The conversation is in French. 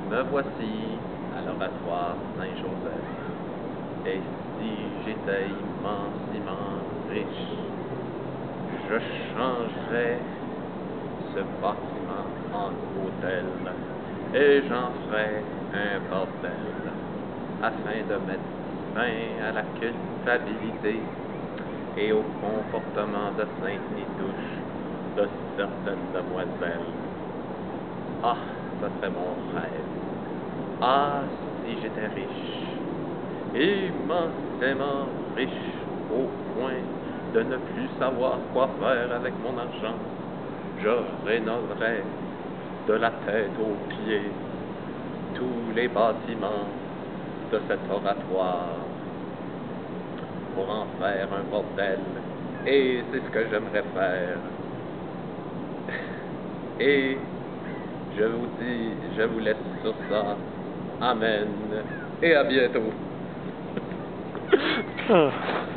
Me voici à l'oratoire Saint-Joseph. Et si j'étais immensément riche, je changerais ce bâtiment en hôtel et j'en ferais un bordel afin de mettre fin à la culpabilité et au comportement de Sainte-Nitouche de certaines demoiselles. Ah, ça serait mon rêve. Ah, si j'étais riche, immensément riche au point de ne plus savoir quoi faire avec mon argent, je rénoverais de la tête aux pieds tous les bâtiments de cet oratoire pour en faire un bordel, et c'est ce que j'aimerais faire. Et je vous dis, je vous laisse sur ça. Amen. Et à bientôt.